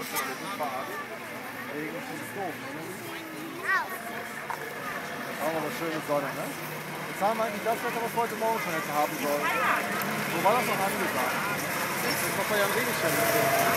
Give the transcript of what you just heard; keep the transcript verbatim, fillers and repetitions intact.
Regen ist doof, ne? Auch aber schöne Sonne, ne? Jetzt haben wir eigentlich das Wetter, was wir heute Morgen schon hätte haben sollen. Wo war das noch angesagt? Das ist doch bei Jan Regenstein.